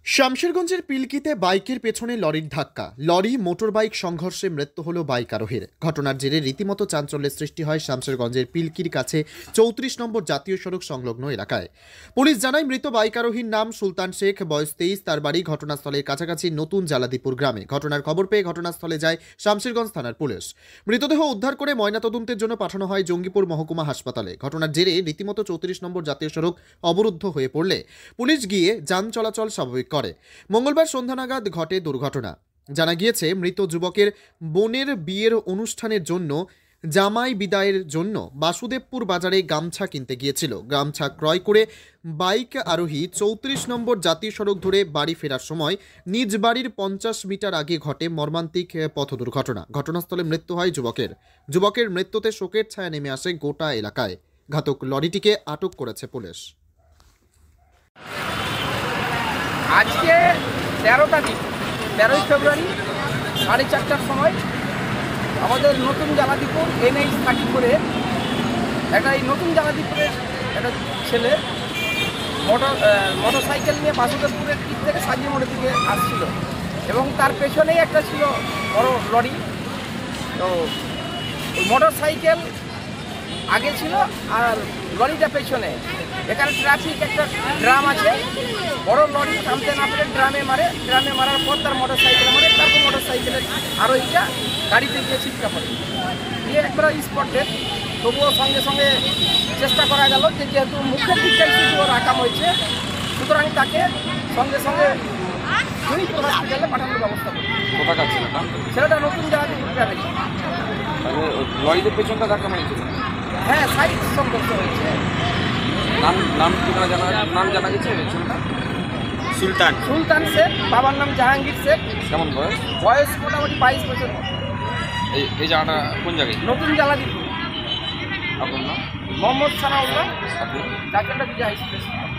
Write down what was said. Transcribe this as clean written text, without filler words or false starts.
শামশেরগঞ্জের পিলকিতে বাইকের পেছনে লরির ধাক্কা, লরি মোটরবাইক সংঘর্ষে মৃত্যু হল বাইক আরোহীর। ঘটনার জেরে রীতিমতো চাঞ্চল্যের সৃষ্টি হয় শামশেরগঞ্জের পিলকির কাছে 34 নম্বর জাতীয় সড়ক সংলগ্ন এলাকায়। পুলিশ জানায় মৃত বাইক আরোহীর নাম সুলতান শেখ, বয়স 23। তার বাড়ি ঘটনাস্থলের কাছাকাছি নতুন জালাদিপুর গ্রামে। ঘটনার খবর পেয়ে ঘটনাস্থলে যায় শামশেরগঞ্জ থানার পুলিশ। মৃতদেহ উদ্ধার করে ময়নাতদন্তের জন্য পাঠানো হয় জঙ্গিপুর মহকুমা হাসপাতালে। ঘটনার জেরে রীতিমতো 34 নম্বর জাতীয় সড়ক অবরুদ্ধ হয়ে পড়লে পুলিশ গিয়ে যান চলাচল স্বাভাবিক করে। মঙ্গলবার সন্ধ্যা নাগাদ ঘটে দুর্ঘটনা। জানা গিয়েছে মৃত যুবকের বোনের বিয়ের অনুষ্ঠানের জন্য জামাই বিদায়ের জন্য বাসুদেবপুর বাজারে গামছা কিনতে গিয়েছিল। গামছা ক্রয় করে বাইক আরোহী 34 নম্বর জাতীয় সড়ক ধরে বাড়ি ফেরার সময় নিজ বাড়ির 50 মিটার আগে ঘটে মর্মান্তিক পথ দুর্ঘটনা। ঘটনাস্থলে মৃত্যু হয় যুবকের মৃত্যুতে শোকের ছায়া নেমে আসে গোটা এলাকায়। ঘাতক লরিটিকে আটক করেছে পুলিশ। আজকে 13ই ফেব্রুয়ারি 4:30টার সময় আমাদের নতুন জালাদিপুর NH 34-এ এই নতুন জালাদিপুরের একটা ছেলে মোটরসাইকেল নিয়ে বাসুদেবপুরের দিক থেকে সাজিয়ামোড়ের দিকে আসছিল এবং তার পেছনেই একটা ছিল বড় লরি। তো মোটরসাইকেল আগে ছিল আর লরিটা পেছনে। এখানে ট্রাফিক একটা ড্রাম আছে, বড় লরি থামতে না পেরে ড্রামে মারার পর তার মোটরসাইকেলে মারে। তারপর মোটরসাইকেলের আরোহীটা গাড়িতে গিয়ে ছিটকা পড়ে, দিয়ে একবার স্পট ডেথ। তবুও সঙ্গে সঙ্গে চেষ্টা করা গেল যে যেহেতু মুখের দিকটাই শুধু ওর আকাম হয়েছে, সুতরাং তাকে সঙ্গে সঙ্গে জয়িপুর হসপিটালে পাঠানোর ব্যবস্থা করি। কোথাকার ছেলেটা? ছেলেটা নতুন জালাদিপুর গ্রামে। লরিদের পেছনটা ধাক্কা মেরেছিল? হ্যাঁ, সাইড সংঘর্ষ হয়েছে। নাম জানা গেছে ছেলেটা? সুলতান শেখ, বাবার নাম জাহাঙ্গীর শেখ। কেমন বয়স মোটামুটি 22 বছর। এই জায়গাটা কোন জায়গায়? নতুন জালাদিপুর। আপনার নাম? মোহাম্মদ সানাউল্লাহ, আপনি? চাকরিটা বিজয় হাই স্কুল।